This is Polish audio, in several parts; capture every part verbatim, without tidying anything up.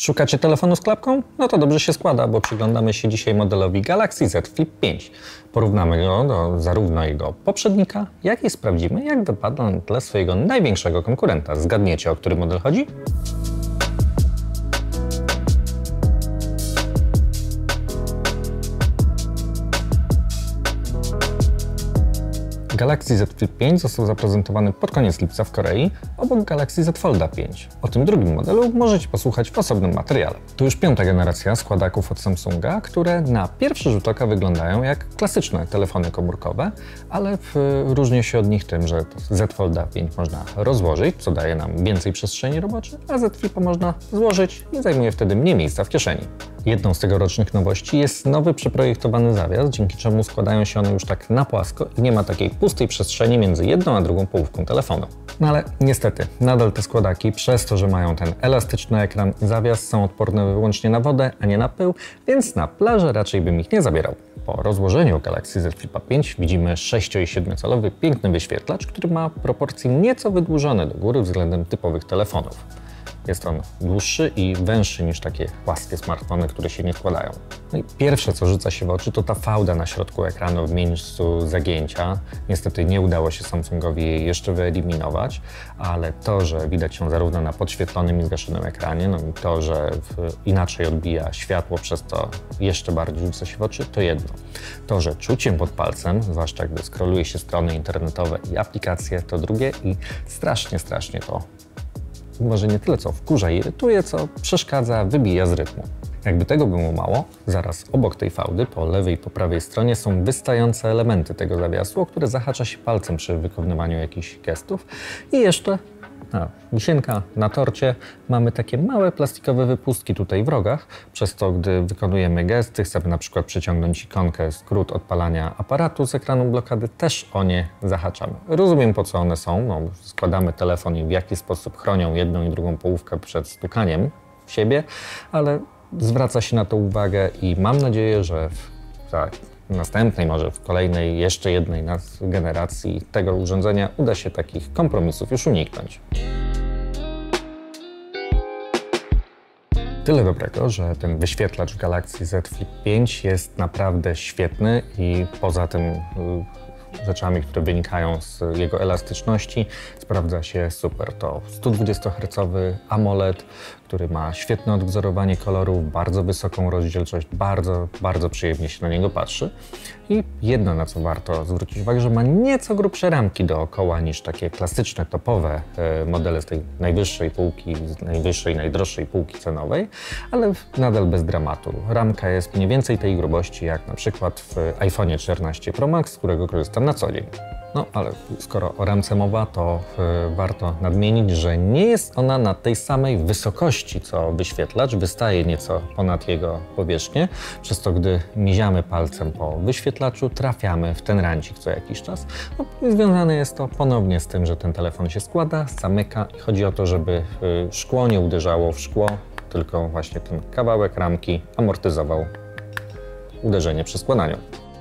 Szukacie telefonu z klapką? No to dobrze się składa, bo przyglądamy się dzisiaj modelowi Galaxy Z Flip pięć. Porównamy go do zarówno jego poprzednika, jak i sprawdzimy, jak wypada na tle swojego największego konkurenta. Zgadniecie, o który model chodzi? Galaxy Z Flip pięć został zaprezentowany pod koniec lipca w Korei, obok Galaxy Z Folda pięć. O tym drugim modelu możecie posłuchać w osobnym materiale. To już piąta generacja składaków od Samsunga, które na pierwszy rzut oka wyglądają jak klasyczne telefony komórkowe, ale różni się od nich tym, że Z Folda pięć można rozłożyć, co daje nam więcej przestrzeni roboczej, a Z Flipa można złożyć i zajmuje wtedy mniej miejsca w kieszeni. Jedną z tegorocznych nowości jest nowy przeprojektowany zawias, dzięki czemu składają się one już tak na płasko i nie ma takiej pustej przestrzeni między jedną a drugą połówką telefonu. No ale niestety, nadal te składaki, przez to, że mają ten elastyczny ekran i zawias, są odporne wyłącznie na wodę, a nie na pył, więc na plażę raczej bym ich nie zabierał. Po rozłożeniu Galaxy Z Flipa pięć widzimy sześcio i siedmiocalowy piękny wyświetlacz, który ma proporcje nieco wydłużone do góry względem typowych telefonów. Jest on dłuższy i węższy niż takie płaskie smartfony, które się nie składają. No i pierwsze, co rzuca się w oczy, to ta fałda na środku ekranu w miejscu zagięcia. Niestety nie udało się Samsungowi jej jeszcze wyeliminować, ale to, że widać ją zarówno na podświetlonym i zgaszonym ekranie, no i to, że inaczej odbija światło, przez to jeszcze bardziej rzuca się w oczy, to jedno. To, że czuciem pod palcem, zwłaszcza gdy scrolluje się strony internetowe i aplikacje, to drugie i strasznie, strasznie to może nie tyle co wkurza i irytuje, co przeszkadza, wybija z rytmu. Jakby tego było mało, zaraz obok tej fałdy, po lewej i po prawej stronie są wystające elementy tego zawiasu, o które zahacza się palcem przy wykonywaniu jakichś gestów. I jeszcze, a, wisienka na torcie, mamy takie małe plastikowe wypustki tutaj w rogach, przez to gdy wykonujemy gesty, chcemy na przykład przyciągnąć ikonkę, skrót odpalania aparatu z ekranu blokady, też o nie zahaczamy. Rozumiem, po co one są, no, składamy telefon i w jaki sposób chronią jedną i drugą połówkę przed stukaniem w siebie, ale zwraca się na to uwagę i mam nadzieję, że w tak, następnej, może w kolejnej, jeszcze jednej generacji tego urządzenia uda się takich kompromisów już uniknąć. Tyle dobrego, że ten wyświetlacz Galaxy Z Flip pięć jest naprawdę świetny i poza tym rzeczami, które wynikają z jego elastyczności, sprawdza się super. To sto dwudziestohercowy AMOLED, który ma świetne odwzorowanie kolorów, bardzo wysoką rozdzielczość, bardzo, bardzo przyjemnie się na niego patrzy. I jedno, na co warto zwrócić uwagę, że ma nieco grubsze ramki dookoła niż takie klasyczne, topowe modele z tej najwyższej półki, z najwyższej, najdroższej półki cenowej, ale nadal bez dramatu. Ramka jest mniej więcej tej grubości jak na przykład w iPhone'ie czternaście Pro Max, z którego korzystam na co dzień. No, ale skoro o ramce mowa, to y, warto nadmienić, że nie jest ona na tej samej wysokości co wyświetlacz, wystaje nieco ponad jego powierzchnię, przez to gdy miziamy palcem po wyświetlaczu, trafiamy w ten rancik co jakiś czas. No, i związane jest to ponownie z tym, że ten telefon się składa, zamyka i chodzi o to, żeby y, szkło nie uderzało w szkło, tylko właśnie ten kawałek ramki amortyzował uderzenie przy składaniu.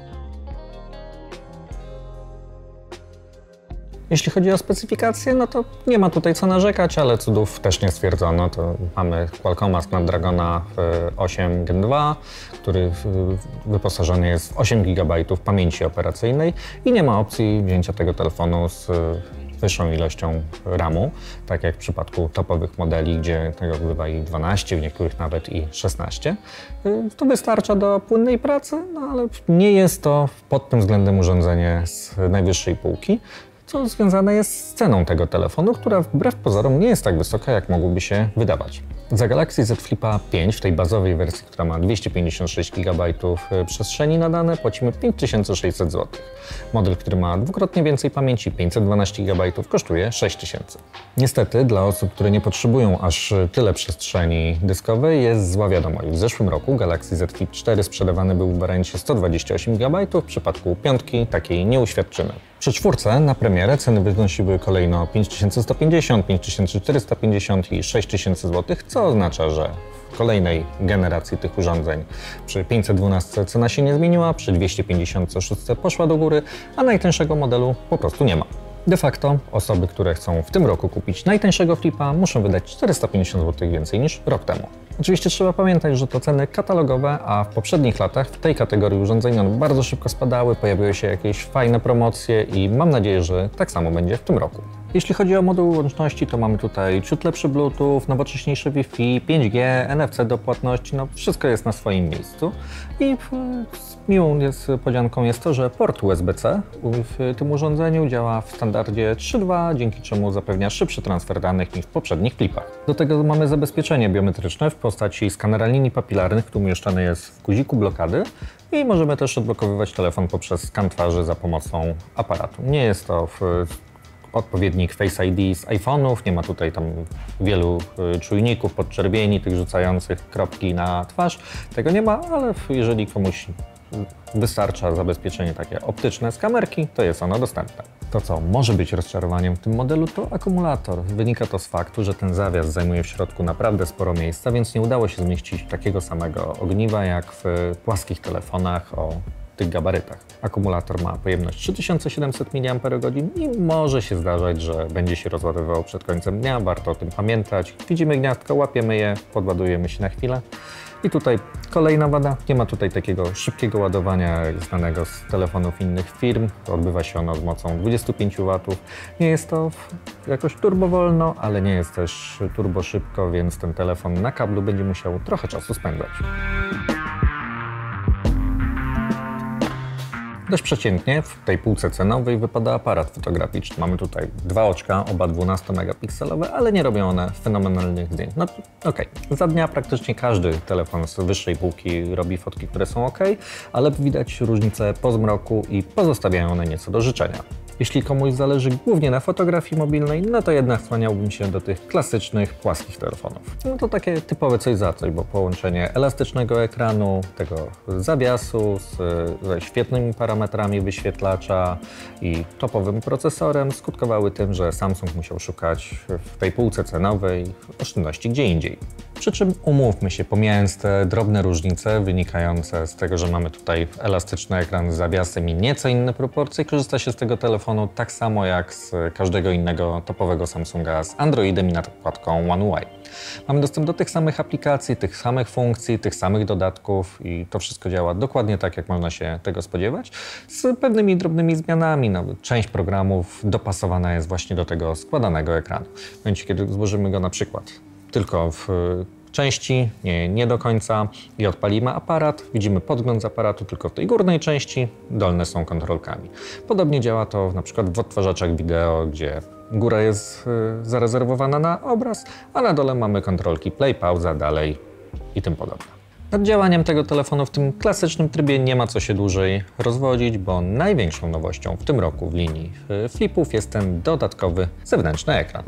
Jeśli chodzi o specyfikację, no to nie ma tutaj co narzekać, ale cudów też nie stwierdzono. To mamy Qualcomma Snapdragona osiem Gen dwa, który wyposażony jest w osiem gigabajtów pamięci operacyjnej i nie ma opcji wzięcia tego telefonu z wyższą ilością ramu, tak jak w przypadku topowych modeli, gdzie tego bywa i dwanaście, w niektórych nawet i szesnaście. To wystarcza do płynnej pracy, no ale nie jest to pod tym względem urządzenie z najwyższej półki, co związane jest z ceną tego telefonu, która wbrew pozorom nie jest tak wysoka, jak mogłoby się wydawać. Za Galaxy Z Flipa pięć w tej bazowej wersji, która ma dwieście pięćdziesiąt sześć gigabajtów przestrzeni na dane, płacimy pięć tysięcy sześćset złotych. Model, który ma dwukrotnie więcej pamięci, pięćset dwanaście gigabajtów, kosztuje sześć tysięcy. Niestety, dla osób, które nie potrzebują aż tyle przestrzeni dyskowej, jest zła wiadomość. W zeszłym roku Galaxy Z Flip cztery sprzedawany był w wariancie sto dwadzieścia osiem gigabajtów, w przypadku piątki takiej nie uświadczymy. Przy czwórce na premierę ceny wynosiły kolejno pięć tysięcy sto pięćdziesiąt, pięć tysięcy czterysta pięćdziesiąt i sześć tysięcy złotych, co oznacza, że w kolejnej generacji tych urządzeń przy pięćset dwanaście cena się nie zmieniła, przy dwieście pięćdziesiąt sześć poszła do góry, a najtańszego modelu po prostu nie ma. De facto osoby, które chcą w tym roku kupić najtańszego flipa, muszą wydać czterysta pięćdziesiąt złotych więcej niż rok temu. Oczywiście trzeba pamiętać, że to ceny katalogowe, a w poprzednich latach w tej kategorii urządzeń one bardzo szybko spadały, pojawiły się jakieś fajne promocje i mam nadzieję, że tak samo będzie w tym roku. Jeśli chodzi o moduł łączności, to mamy tutaj ciut lepszy Bluetooth, nowocześniejsze Wi-Fi, pięć G, N F C do płatności, no wszystko jest na swoim miejscu. I miłą niespodzianką jest to, że port U S B C w tym urządzeniu działa w standardzie trzy dwa, dzięki czemu zapewnia szybszy transfer danych niż w poprzednich flipach. Do tego mamy zabezpieczenie biometryczne w postaci skanera linii papilarnych, który umieszczony jest w guziku blokady i możemy też odblokowywać telefon poprzez skan twarzy za pomocą aparatu. Nie jest to w odpowiednik Face I D z iPhone'ów, nie ma tutaj tam wielu czujników, podczerwieni, tych rzucających kropki na twarz. Tego nie ma, ale jeżeli komuś wystarcza zabezpieczenie takie optyczne z kamerki, to jest ono dostępne. To, co może być rozczarowaniem w tym modelu, to akumulator. Wynika to z faktu, że ten zawias zajmuje w środku naprawdę sporo miejsca, więc nie udało się zmieścić takiego samego ogniwa jak w płaskich telefonach o tych gabarytach. Akumulator ma pojemność trzy tysiące siedemset miliampergodzin i może się zdarzać, że będzie się rozładowywał przed końcem dnia. Warto o tym pamiętać. Widzimy gniazdko, łapiemy je, podładujemy się na chwilę. I tutaj kolejna wada. Nie ma tutaj takiego szybkiego ładowania znanego z telefonów innych firm. Odbywa się ono z mocą dwudziestu pięciu watów. Nie jest to jakoś turbo wolno, ale nie jest też turbo szybko, więc ten telefon na kablu będzie musiał trochę czasu spędzać. Dość przeciętnie w tej półce cenowej wypada aparat fotograficzny. Mamy tutaj dwa oczka, oba dwunastomegapikselowe, ale nie robią one fenomenalnych zdjęć. No okej, okay. Za dnia praktycznie każdy telefon z wyższej półki robi fotki, które są ok, ale widać różnice po zmroku i pozostawiają one nieco do życzenia. Jeśli komuś zależy głównie na fotografii mobilnej, no to jednak skłaniałbym się do tych klasycznych, płaskich telefonów. No to takie typowe coś za coś, bo połączenie elastycznego ekranu, tego zawiasu z, ze świetnymi parametrami wyświetlacza i topowym procesorem skutkowały tym, że Samsung musiał szukać w tej półce cenowej oszczędności gdzie indziej. Przy czym umówmy się, pomijając te drobne różnice wynikające z tego, że mamy tutaj elastyczny ekran z zawiasem i nieco inne proporcje, korzysta się z tego telefonu tak samo jak z każdego innego topowego Samsunga z Androidem i nakładką One U I. Mamy dostęp do tych samych aplikacji, tych samych funkcji, tych samych dodatków i to wszystko działa dokładnie tak, jak można się tego spodziewać, z pewnymi drobnymi zmianami. No, część programów dopasowana jest właśnie do tego składanego ekranu. W momencie, kiedy złożymy go na przykład tylko w części, nie, nie do końca i odpalimy aparat, widzimy podgląd z aparatu tylko w tej górnej części, dolne są kontrolkami. Podobnie działa to na przykład w odtwarzaczach wideo, gdzie góra jest y, zarezerwowana na obraz, a na dole mamy kontrolki play, pauza, dalej i tym podobne. Nad działaniem tego telefonu w tym klasycznym trybie nie ma co się dłużej rozwodzić, bo największą nowością w tym roku w linii flipów jest ten dodatkowy zewnętrzny ekran.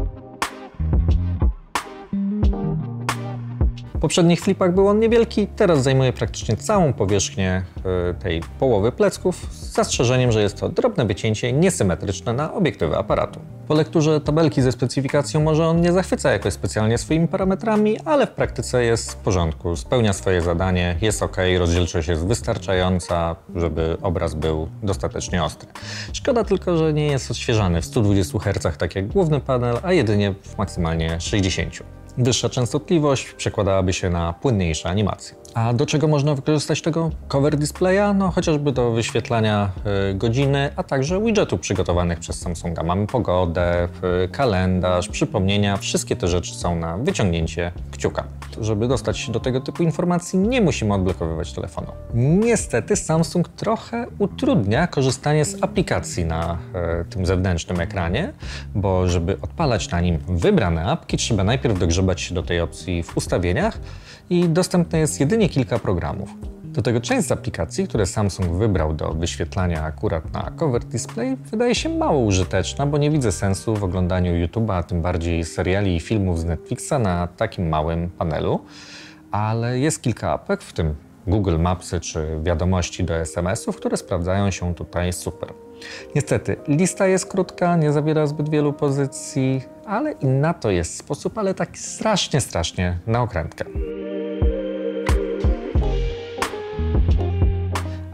W poprzednich flipach był on niewielki, teraz zajmuje praktycznie całą powierzchnię tej połowy plecków, z zastrzeżeniem, że jest to drobne wycięcie niesymetryczne na obiektywy aparatu. Po lekturze tabelki ze specyfikacją może on nie zachwyca jakoś specjalnie swoimi parametrami, ale w praktyce jest w porządku, spełnia swoje zadanie, jest ok, rozdzielczość jest wystarczająca, żeby obraz był dostatecznie ostry. Szkoda tylko, że nie jest odświeżany w stu dwudziestu hercach tak jak główny panel, a jedynie w maksymalnie sześćdziesięciu. Wyższa częstotliwość przekładałaby się na płynniejsze animacje. A do czego można wykorzystać tego cover displaya? No chociażby do wyświetlania y, godziny, a także widgetów przygotowanych przez Samsunga. Mamy pogodę, y, kalendarz, przypomnienia, wszystkie te rzeczy są na wyciągnięcie kciuka. Żeby dostać się do tego typu informacji, nie musimy odblokowywać telefonu. Niestety Samsung trochę utrudnia korzystanie z aplikacji na y, tym zewnętrznym ekranie, bo żeby odpalać na nim wybrane apki, trzeba najpierw dogrzebać się do tej opcji w ustawieniach i dostępne jest jedynie kilka programów. Do tego część z aplikacji, które Samsung wybrał do wyświetlania akurat na cover display, wydaje się mało użyteczna, bo nie widzę sensu w oglądaniu YouTube'a, a tym bardziej seriali i filmów z Netflixa na takim małym panelu. Ale jest kilka apek, w tym Google Mapsy czy wiadomości do es em esów, które sprawdzają się tutaj super. Niestety, lista jest krótka, nie zawiera zbyt wielu pozycji, ale i na to jest sposób, ale taki strasznie, strasznie na okrętkę.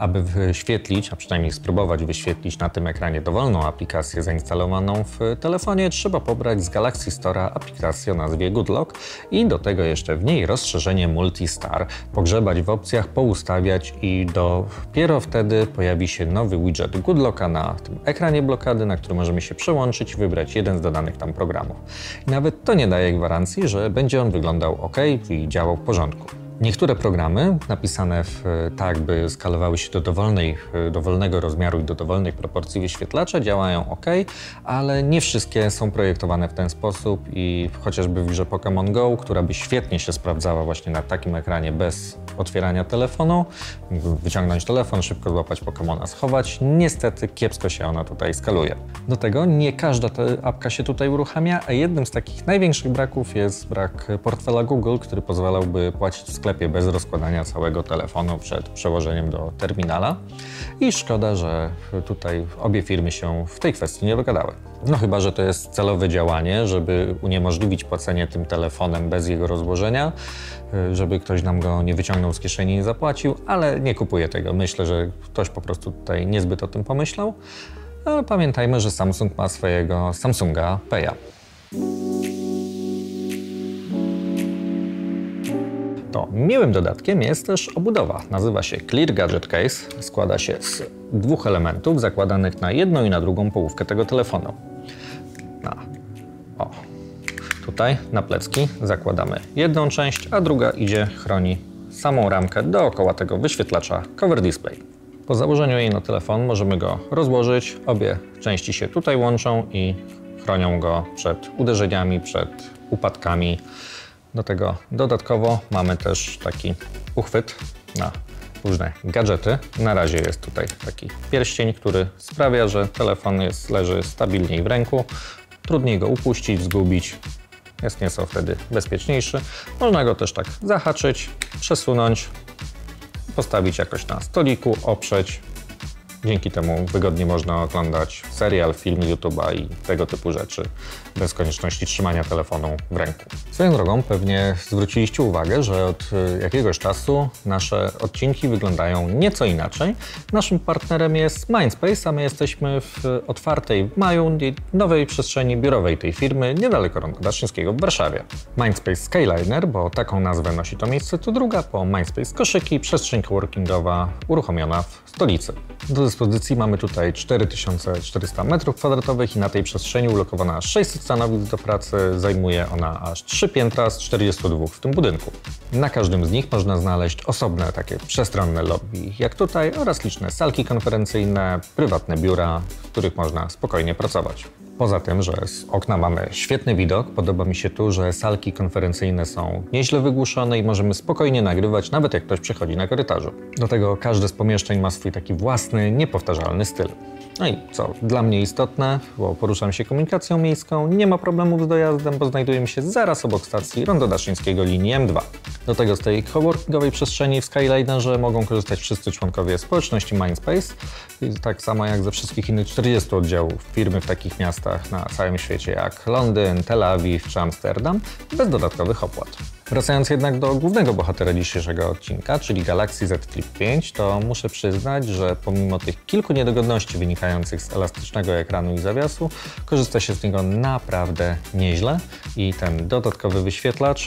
Aby wyświetlić, a przynajmniej spróbować wyświetlić na tym ekranie dowolną aplikację zainstalowaną w telefonie, trzeba pobrać z Galaxy Store'a aplikację o nazwie Good Lock i do tego jeszcze w niej rozszerzenie Multi-Star, pogrzebać w opcjach, poustawiać i dopiero wtedy pojawi się nowy widget Good Locka na tym ekranie blokady, na który możemy się przełączyć i wybrać jeden z dodanych tam programów. I nawet to nie daje gwarancji, że będzie on wyglądał ok i działał w porządku. Niektóre programy napisane w, tak, by skalowały się do dowolnej, dowolnego rozmiaru i do dowolnej proporcji wyświetlacza działają ok, ale nie wszystkie są projektowane w ten sposób i chociażby w grze Pokémon Go, która by świetnie się sprawdzała właśnie na takim ekranie bez otwierania telefonu, wyciągnąć telefon, szybko złapać Pokémona, schować, niestety kiepsko się ona tutaj skaluje. Do tego nie każda ta apka się tutaj uruchamia, a jednym z takich największych braków jest brak portfela Google, który pozwalałby płacić w sklepie bez rozkładania całego telefonu przed przełożeniem do terminala. I szkoda, że tutaj obie firmy się w tej kwestii nie dogadały. No chyba że to jest celowe działanie, żeby uniemożliwić płacenie tym telefonem bez jego rozłożenia, żeby ktoś nam go nie wyciągnął z kieszeni i nie zapłacił, ale nie kupuję tego. Myślę, że ktoś po prostu tutaj niezbyt o tym pomyślał. Ale pamiętajmy, że Samsung ma swojego Samsunga Pay'a. To miłym dodatkiem jest też obudowa. Nazywa się Clear Gadget Case. Składa się z dwóch elementów zakładanych na jedną i na drugą połówkę tego telefonu. Na, o, tutaj na plecki zakładamy jedną część, a druga idzie, chroni samą ramkę dookoła tego wyświetlacza Cover Display. Po założeniu jej na telefon możemy go rozłożyć. Obie części się tutaj łączą i chronią go przed uderzeniami, przed upadkami. Do tego dodatkowo mamy też taki uchwyt na różne gadżety. Na razie jest tutaj taki pierścień, który sprawia, że telefon jest, leży stabilniej w ręku. Trudniej go upuścić, zgubić. Jest nieco wtedy bezpieczniejszy. Można go też tak zahaczyć, przesunąć, postawić jakoś na stoliku, oprzeć. Dzięki temu wygodnie można oglądać serial, film YouTube'a i tego typu rzeczy bez konieczności trzymania telefonu w ręku. Swoją drogą pewnie zwróciliście uwagę, że od jakiegoś czasu nasze odcinki wyglądają nieco inaczej. Naszym partnerem jest Mindspace, a my jesteśmy w otwartej w maju nowej przestrzeni biurowej tej firmy niedaleko Ronda Daszyńskiego w Warszawie. Mindspace Skyliner, bo taką nazwę nosi to miejsce, to druga po Mindspace Koszyki, przestrzeń coworkingowa uruchomiona w stolicy. Do dyspozycji mamy tutaj cztery tysiące czterysta metrów kwadratowych i na tej przestrzeni ulokowana sześćset stanowisk do pracy. Zajmuje ona aż trzy piętra z czterdziestu dwóch w tym budynku. Na każdym z nich można znaleźć osobne takie przestronne lobby, jak tutaj, oraz liczne salki konferencyjne, prywatne biura, w których można spokojnie pracować. Poza tym, że z okna mamy świetny widok, podoba mi się tu, że salki konferencyjne są nieźle wygłuszone i możemy spokojnie nagrywać, nawet jak ktoś przechodzi na korytarzu. Do tego każde z pomieszczeń ma swój taki własny, niepowtarzalny styl. No i co dla mnie istotne, bo poruszam się komunikacją miejską, nie ma problemów z dojazdem, bo znajdujemy się zaraz obok stacji Rondo Daszyńskiego linii M dwa. Do tego z tej coworkingowej przestrzeni w Skylinerze mogą korzystać wszyscy członkowie społeczności Mindspace, tak samo jak ze wszystkich innych czterdziestu oddziałów firmy w takich miastach na całym świecie jak Londyn, Tel Awiw czy Amsterdam, bez dodatkowych opłat. Wracając jednak do głównego bohatera dzisiejszego odcinka, czyli Galaxy Z Flip pięć, to muszę przyznać, że pomimo tych kilku niedogodności wynikających z elastycznego ekranu i zawiasu, korzysta się z niego naprawdę nieźle i ten dodatkowy wyświetlacz,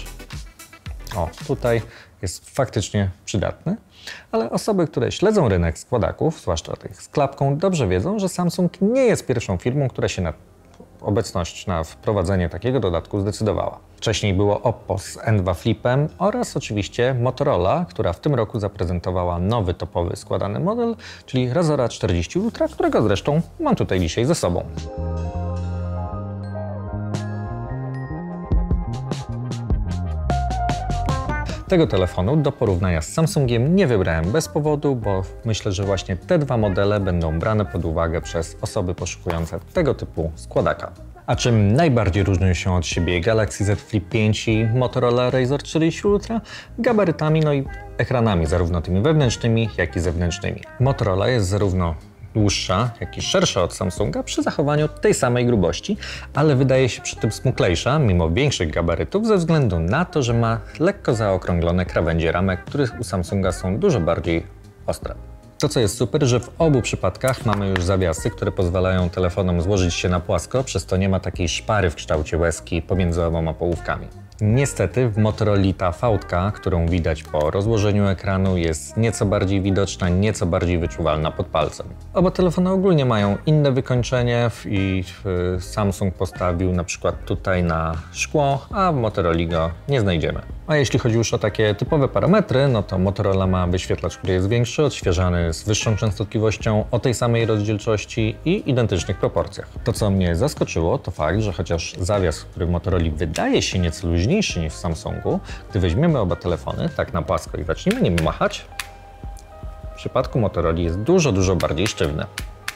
o tutaj, jest faktycznie przydatny. Ale osoby, które śledzą rynek składaków, zwłaszcza tych z klapką, dobrze wiedzą, że Samsung nie jest pierwszą firmą, która się na obecność na wprowadzenie takiego dodatku zdecydowała. Wcześniej było Oppo z N dwa Flipem oraz oczywiście Motorola, która w tym roku zaprezentowała nowy topowy składany model, czyli Razora czterdzieści Ultra, którego zresztą mam tutaj dzisiaj ze sobą. Tego telefonu do porównania z Samsungiem nie wybrałem bez powodu, bo myślę, że właśnie te dwa modele będą brane pod uwagę przez osoby poszukujące tego typu składaka. A czym najbardziej różnią się od siebie Galaxy Z Flip pięć i Motorola Razr czterdzieści Ultra? Gabarytami, no i ekranami, zarówno tymi wewnętrznymi, jak i zewnętrznymi. Motorola jest zarówno dłuższa, jak i szersza od Samsunga przy zachowaniu tej samej grubości, ale wydaje się przy tym smuklejsza, mimo większych gabarytów, ze względu na to, że ma lekko zaokrąglone krawędzie ramek, które u Samsunga są dużo bardziej ostre. To, co jest super, że w obu przypadkach mamy już zawiasy, które pozwalają telefonom złożyć się na płasko, przez to nie ma takiej szpary w kształcie łezki pomiędzy oboma połówkami. Niestety w Motorola ta fałdka, którą widać po rozłożeniu ekranu, jest nieco bardziej widoczna, nieco bardziej wyczuwalna pod palcem. Oba telefony ogólnie mają inne wykończenie i Samsung postawił na przykład tutaj na szkło, a w Motorola go nie znajdziemy. A jeśli chodzi już o takie typowe parametry, no to Motorola ma wyświetlacz, który jest większy, odświeżany z wyższą częstotliwością, o tej samej rozdzielczości i identycznych proporcjach. To, co mnie zaskoczyło, to fakt, że chociaż zawias, który w Motorola wydaje się nieco luźniejszy niż w Samsungu, gdy weźmiemy oba telefony tak na płasko i zaczniemy nim machać, w przypadku Motorola jest dużo, dużo bardziej sztywny.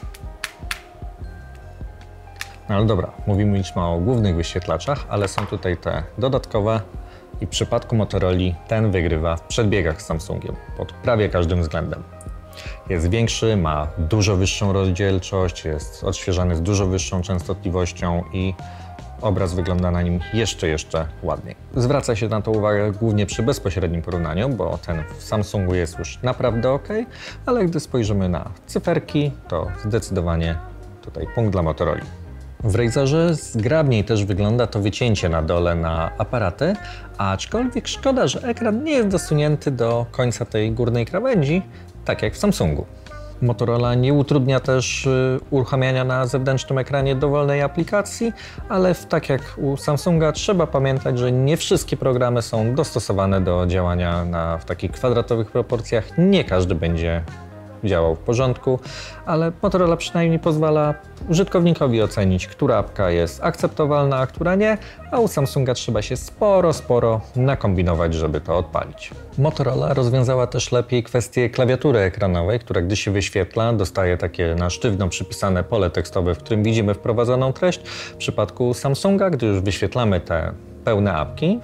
No ale dobra, mówimy już o głównych wyświetlaczach, ale są tutaj te dodatkowe. I w przypadku Motorola ten wygrywa w przedbiegach z Samsungiem pod prawie każdym względem. Jest większy, ma dużo wyższą rozdzielczość, jest odświeżany z dużo wyższą częstotliwością i obraz wygląda na nim jeszcze, jeszcze ładniej. Zwraca się na to uwagę głównie przy bezpośrednim porównaniu, bo ten w Samsungu jest już naprawdę ok, ale gdy spojrzymy na cyferki, to zdecydowanie tutaj punkt dla Motorola. W Razerze zgrabniej też wygląda to wycięcie na dole na aparaty, aczkolwiek szkoda, że ekran nie jest dosunięty do końca tej górnej krawędzi, tak jak w Samsungu. Motorola nie utrudnia też y, uruchamiania na zewnętrznym ekranie dowolnej aplikacji, ale w, tak jak u Samsunga trzeba pamiętać, że nie wszystkie programy są dostosowane do działania na, w takich kwadratowych proporcjach. Nie każdy będzie działał w porządku, ale Motorola przynajmniej pozwala użytkownikowi ocenić, która apka jest akceptowalna, a która nie, a u Samsunga trzeba się sporo, sporo nakombinować, żeby to odpalić. Motorola rozwiązała też lepiej kwestię klawiatury ekranowej, która gdy się wyświetla, dostaje takie na sztywno przypisane pole tekstowe, w którym widzimy wprowadzoną treść. W przypadku Samsunga, gdy już wyświetlamy te pełne apki,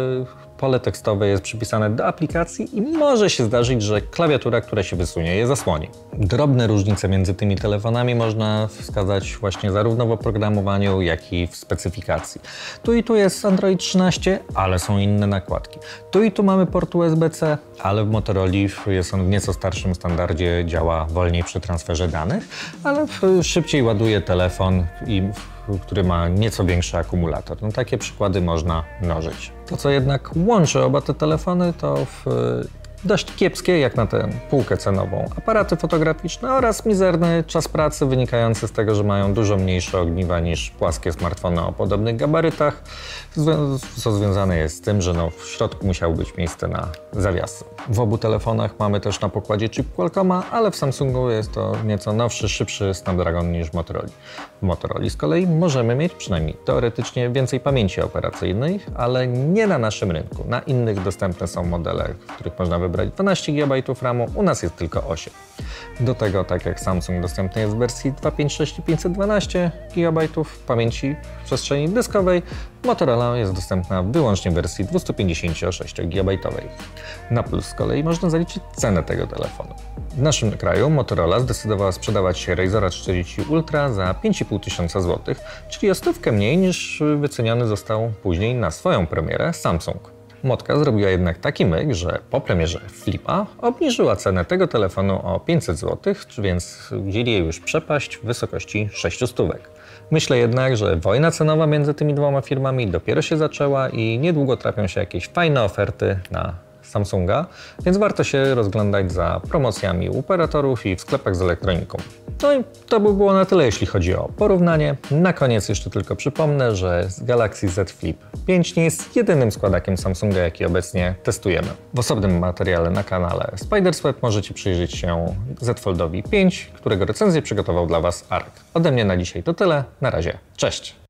pole tekstowe jest przypisane do aplikacji i może się zdarzyć, że klawiatura, która się wysunie, je zasłoni. Drobne różnice między tymi telefonami można wskazać właśnie zarówno w oprogramowaniu, jak i w specyfikacji. Tu i tu jest Android trzynaście, ale są inne nakładki. Tu i tu mamy port U S B C, ale w Motorola jest on w nieco starszym standardzie, działa wolniej przy transferze danych, ale szybciej ładuje telefon i który ma nieco większy akumulator. No, takie przykłady można mnożyć. To, co jednak łączy oba te telefony, to w dość kiepskie, jak na tę półkę cenową, aparaty fotograficzne oraz mizerny czas pracy wynikający z tego, że mają dużo mniejsze ogniwa niż płaskie smartfony o podobnych gabarytach, co związane jest z tym, że no, w środku musiało być miejsce na zawiasy. W obu telefonach mamy też na pokładzie chip Qualcomma, ale w Samsungu jest to nieco nowszy, szybszy Snapdragon niż w Motorola. W Motorola z kolei możemy mieć przynajmniej teoretycznie więcej pamięci operacyjnej, ale nie na naszym rynku. Na innych dostępne są modele, w których można wybrać dwanaście gigabajtów ramu, u nas jest tylko osiem. Do tego, tak jak Samsung, dostępny jest w wersji dwieście pięćdziesiąt sześć i pięćset dwanaście gigabajtów pamięci w przestrzeni dyskowej. Motorola jest dostępna wyłącznie w wersji dwieście pięćdziesiąt sześć gigabajtowej. Na plus z kolei można zaliczyć cenę tego telefonu. W naszym kraju Motorola zdecydowała sprzedawać się Razera czterdzieści Ultra za pięć i pół tysiąca złotych, czyli o stówkę mniej niż wyceniony został później na swoją premierę Samsung. Motka zrobiła jednak taki myk, że po premierze Flipa obniżyła cenę tego telefonu o pięćset złotych, więc wzięli jej już przepaść w wysokości sześciu stówek. Myślę jednak, że wojna cenowa między tymi dwoma firmami dopiero się zaczęła i niedługo trafią się jakieś fajne oferty na Samsunga, więc warto się rozglądać za promocjami u operatorów i w sklepach z elektroniką. No i to by było na tyle, jeśli chodzi o porównanie. Na koniec jeszcze tylko przypomnę, że Galaxy Z Flip pięć nie jest jedynym składakiem Samsunga, jaki obecnie testujemy. W osobnym materiale na kanale SpiderSwap możecie przyjrzeć się Z Foldowi pięć, którego recenzję przygotował dla Was Arek. Ode mnie na dzisiaj to tyle. Na razie. Cześć!